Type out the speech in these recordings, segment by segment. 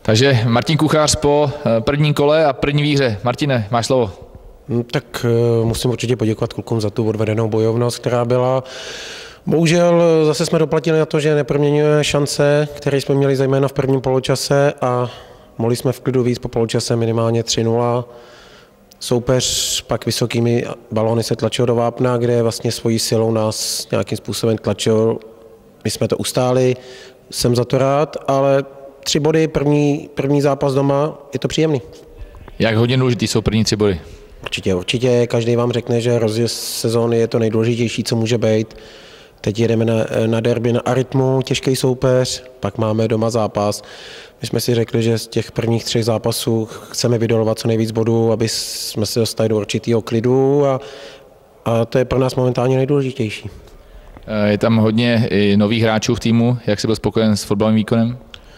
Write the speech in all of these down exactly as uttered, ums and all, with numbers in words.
Takže Martin Kuchař po prvním kole a první výhře. Martine, máš slovo. Tak musím určitě poděkovat klukům za tu odvedenou bojovnost, která byla. Bohužel zase jsme doplatili na to, že neproměňujeme šance, které jsme měli zejména v prvním poločase a mohli jsme v klidu víc po poločase minimálně tři nula. Soupeř pak vysokými balóny se tlačil do vápna, kde vlastně svojí silou nás nějakým způsobem tlačil. My jsme to ustáli, jsem za to rád, ale tři body, první, první zápas doma, je to příjemný. Jak hodně důležitý jsou první tři body? Určitě, určitě. Každý vám řekne, že rozjezd sezóny je to nejdůležitější, co může být. Teď jedeme na, na derby na Arytmu, těžký soupeř, pak máme doma zápas. My jsme si řekli, že z těch prvních třech zápasů chceme vydolovat co nejvíc bodů, aby jsme se dostali do určitého klidu a, a to je pro nás momentálně nejdůležitější. Je tam hodně i nových hráčů v týmu. Jak jsi byl spokojen s fotbalovým výkonem?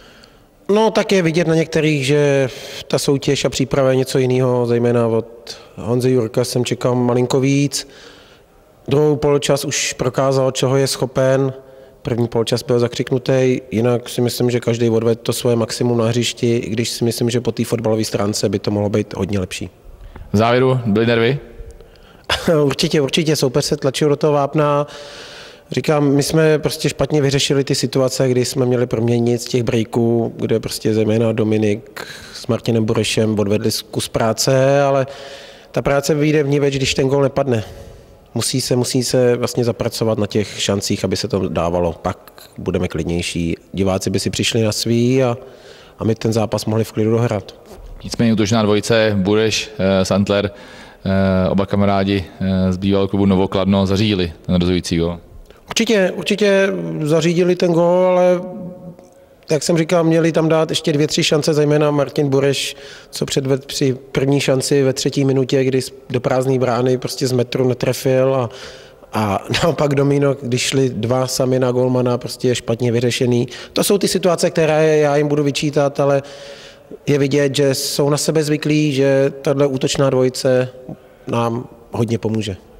No tak je vidět na některých, že ta soutěž a příprava je něco jiného, zejména od Honzy Jurka jsem čekal malinko víc. Druhou poločas už prokázal, čeho je schopen. První poločas byl zakřiknutý, jinak si myslím, že každý odvedl to svoje maximum na hřišti, i když si myslím, že po té fotbalové stránce by to mohlo být hodně lepší. V závěru byly nervy? určitě, určitě. Soupeř se tlačil do toho vápna. Říkám, my jsme prostě špatně vyřešili ty situace, kdy jsme měli proměnit z těch breaků, kde prostě zejména Dominik s Martinem Burešem odvedli kus práce, ale ta práce vyjde vniveč, když ten gól nepadne. Musí se, musí se vlastně zapracovat na těch šancích, aby se to dávalo. Pak budeme klidnější. Diváci by si přišli na svý a, a my ten zápas mohli v klidu dohrát. Nicméně útočná dvojice, Bureš, Santler, oba kamarádi z bývalého klubu Novokladno zařídili ten rozhodující gól. Určitě, určitě zařídili ten gól, ale jak jsem říkal, měli tam dát ještě dvě, tři šance, zejména Martin Bureš, co předvedl při první šanci ve třetí minutě, kdy do prázdné brány prostě z metru netrefil a, a naopak Domino, když šli dva sami na golmana, prostě je špatně vyřešený. To jsou ty situace, které já jim budu vyčítat, ale je vidět, že jsou na sebe zvyklí, že tahle útočná dvojice nám hodně pomůže.